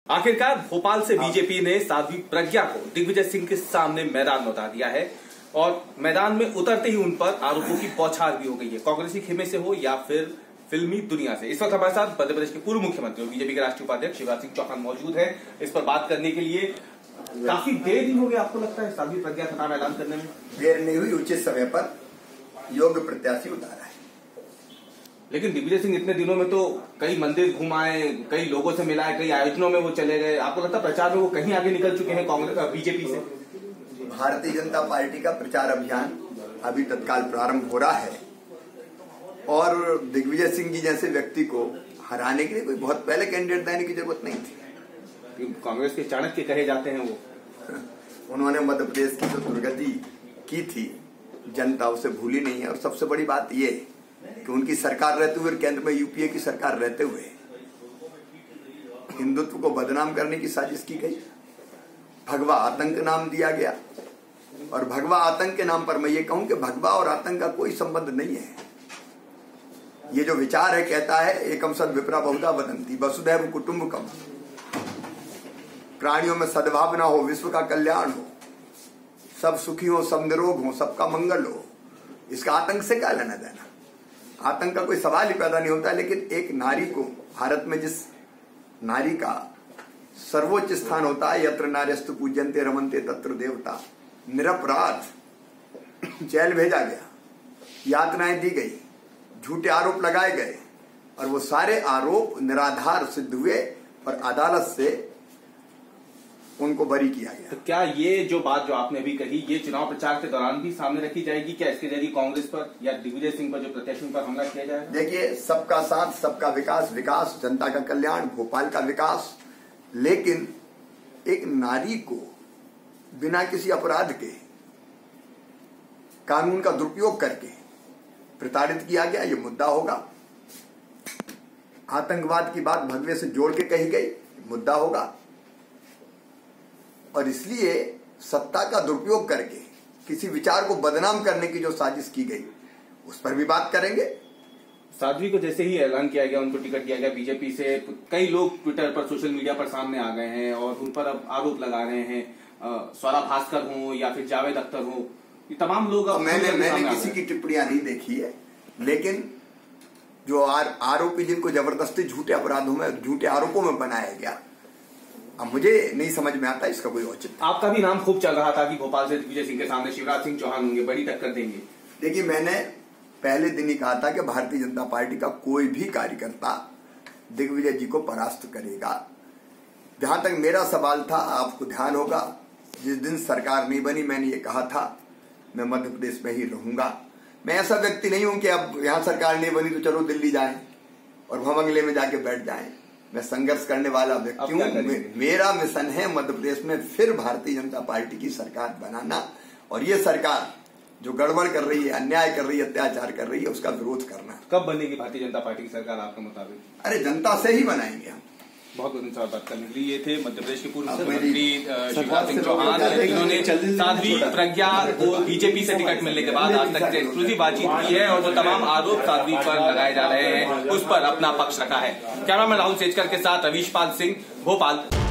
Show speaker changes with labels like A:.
A: आखिरकार भोपाल से बीजेपी ने साध्वी प्रज्ञा को दिग्विजय सिंह के सामने मैदान में उतार दिया है और मैदान में उतरते ही उन पर आरोपों की बौछार भी हो गई है, कांग्रेसी खेमे से हो या फिर फिल्मी दुनिया से। इस वक्त हमारे साथ मध्य प्रदेश के पूर्व मुख्यमंत्री और बीजेपी के राष्ट्रीय उपाध्यक्ष शिवराज सिंह चौहान मौजूद हैं। इस पर बात करने के लिए काफी देर नहीं हो गई, आपको लगता है साध्वी प्रज्ञा का नाम ऐलान करने में?
B: देर नहीं हुई, उचित समय पर योग्य प्रत्याशी उतारा है।
A: लेकिन दिग्विजय सिंह इतने दिनों में तो कई मंदिर घुमाए, कई लोगों से मिलाए, कई आयोजनों में वो चले गए, आपको लगता है प्रचार में वो कहीं आगे निकल चुके हैं कांग्रेस बीजेपी से?
B: भारतीय जनता पार्टी का प्रचार अभियान अभी तत्काल प्रारंभ हो रहा है और दिग्विजय सिंह जी जैसे व्यक्ति को हराने के लिए कोई बहुत पहले कैंडिडेट देने की जरूरत नहीं थी।
A: कांग्रेस के चाणक्य कहे जाते हैं वो।
B: उन्होंने मध्य प्रदेश की जो दुर्गति की थी, जनता उसे भूली नहीं है। और सबसे बड़ी बात ये कि उनकी सरकार रहते हुए, केंद्र में यूपीए की सरकार रहते हुए हिंदुत्व को बदनाम करने की साजिश की गई, भगवा आतंक नाम दिया गया। और भगवा आतंक के नाम पर मैं ये कहूं कि भगवा और आतंक का कोई संबंध नहीं है। ये जो विचार है, कहता है एकम सद विप्रा बहुधा वदंती वसुधैव कुटुंबकम, प्राणियों में सद्भावना हो, विश्व का कल्याण हो, सब सुखी हो, सब निरोग हो, सबका मंगल हो। इसका आतंक से क्या लेना देना? आतंक का कोई सवाल ही पैदा नहीं होता। लेकिन एक नारी को, भारत में जिस नारी का सर्वोच्च स्थान होता है, यत्र नार्यस्तु पूज्यन्ते रमन्ते तत्र देवता, निरपराध जेल भेजा गया, यातनाएं दी गई, झूठे आरोप लगाए गए और वो सारे आरोप निराधार सिद्ध हुए और अदालत से उनको बरी किया गया।
A: तो क्या ये जो बात जो आपने अभी कही, ये चुनाव प्रचार के दौरान भी सामने रखी जाएगी? क्या इसके जरिए कांग्रेस पर या दिग्विजय सिंह पर, जो प्रत्याशियों पर हमला किया जाएगा?
B: देखिए, सबका साथ, सबका विकास, विकास जनता का कल्याण, भोपाल का विकास। लेकिन एक नारी को बिना किसी अपराध के कानून का दुरुपयोग करके प्रताड़ित किया गया, ये मुद्दा होगा। आतंकवाद की बात भगवे से जोड़ के कही गई, मुद्दा होगा। और इसलिए सत्ता का दुरुपयोग करके किसी विचार को बदनाम करने की जो साजिश की गई, उस पर भी बात करेंगे।
A: साध्वी को जैसे ही ऐलान किया गया, उनको टिकट दिया गया बीजेपी से, कई लोग ट्विटर पर, सोशल मीडिया पर सामने आ गए हैं और उन पर अब आरोप लगा रहे हैं, स्वरा भास्कर हो या फिर जावेद अख्तर हो, ये तमाम लोग अब
B: मैंने किसी की टिप्पणियां नहीं देखी है। लेकिन जो आरोपी जिनको जबरदस्ती झूठे अपराधों में, झूठे आरोपों में बनाया गया, अब मुझे नहीं समझ में आता इसका कोई औचित्य।
A: आपका भी नाम खूब चल रहा था कि भोपाल से दिग्विजय सिंह के सामने शिवराज सिंह चौहान होंगे, बड़ी टक्कर देंगे।
B: देखिए, मैंने पहले दिन ही कहा था कि भारतीय जनता पार्टी का कोई भी कार्यकर्ता दिग्विजय जी को परास्त करेगा। जहां तक मेरा सवाल था, आपको ध्यान होगा, जिस दिन सरकार नहीं बनी, मैंने ये कहा था मैं मध्य प्रदेश में ही रहूंगा। मैं ऐसा व्यक्ति नहीं हूं कि अब यहां सरकार नहीं बनी तो चलो दिल्ली जाएं और भवंगले में जाके बैठ जाएं। मैं संघर्ष करने वाला व्यक्ति हूं। मेरा मिशन है मध्य प्रदेश में फिर भारतीय जनता पार्टी की सरकार बनाना, और ये सरकार जो गड़बड़ कर रही है, अन्याय कर रही है, अत्याचार कर रही है, उसका विरोध करना।
A: कब बनेगी भारतीय जनता पार्टी की सरकार आपके मुताबिक?
B: अरे, जनता से ही बनाएंगे हम।
A: बहुत बहुत बात करने के लिए। ये थे मध्य प्रदेश के पूर्व मुख्यमंत्री शिवराज सिंह चौहान, जिन्होंने साध्वी प्रज्ञा को बीजेपी से टिकट मिलने के बाद आज तक एक्सक्लूसिव बातचीत की है और जो तमाम आरोप साध्वी पर लगाए जा रहे हैं उस पर अपना पक्ष रखा है। कैमरामैन राहुल सेजकर के साथ रवीश पाल सिंह, भोपाल।